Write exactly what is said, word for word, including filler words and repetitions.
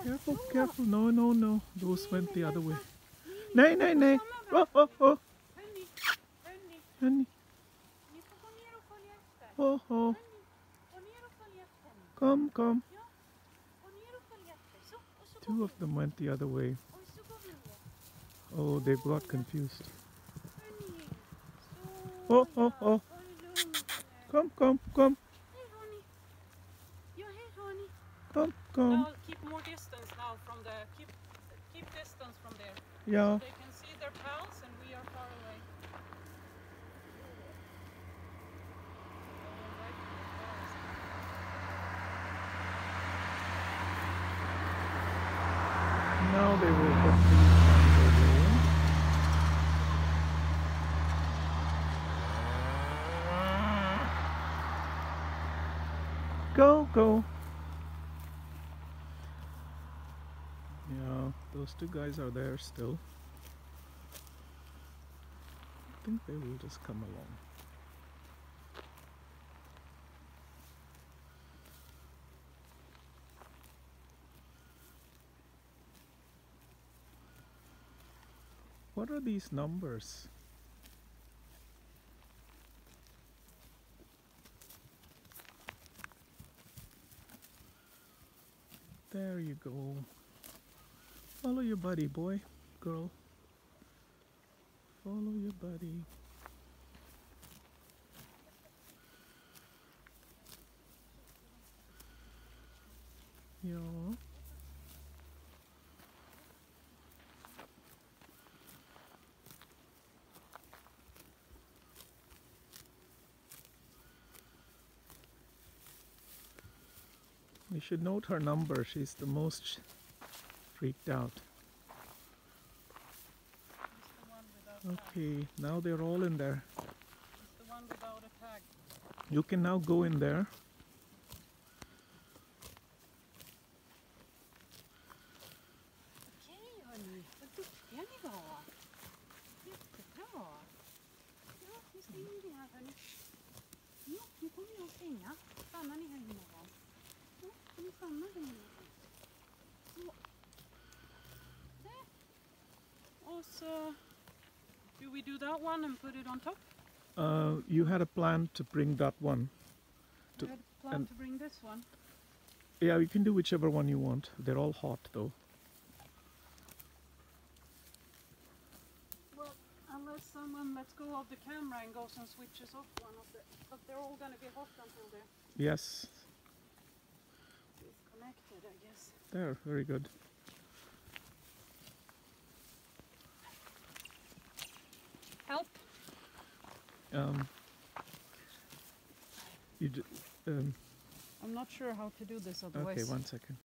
Careful, careful. No, no, no. Those went the other way. Nej, nej, nej. Oh, oh, oh. Hörni, hörni, Honey. ni får gå ner och följa efter. Oh, oh. Hörni, gå ner och följ efter nu. Come, come. Ja, gå ner och följ efter. Så, och så går Two vi. of them went the other way. Och så går vi ner. Oh, they got confused. Hörni, Oh, så oh, ja, oh. ta det lugnt nu. Come, come, come. Hej hörni. Ja, hej hörni. Come, come. Now keep more distance now from the, keep, keep distance from there. Yeah. They can see their pals and we are far away. Now they will hopefully find their way. Go, go. Yeah, those two guys are there still. I think they will just come along. What are these numbers? There you go. Follow your buddy, boy, girl. Follow your buddy. Yeah. You should note her number. She's the most freaked out. It's the one without tag. Okay, now they're all in there. It's the one without a tag. You can now go in there. Okej hörni, vad duktiga ni var. Jättebra. Ja, nu stänger vi här hörni. Ja, nu kommer jag att stänga. Stannar ni här inne då? Ja, ni stannar här inne. Så. Där. Och så... Do we do that one and put it on top? Uh, you had a plan to bring that one. To- We had planned and- to bring this one. Yeah, you can do whichever one you want. They're all hot though. Well, unless someone lets go of the camera and goes and switches off one of the... But they're all going to be hot until they're Yes, disconnected, I guess. there, very good. Help! Um, you d- um, I'm not sure how to do this otherwise. okay, one second.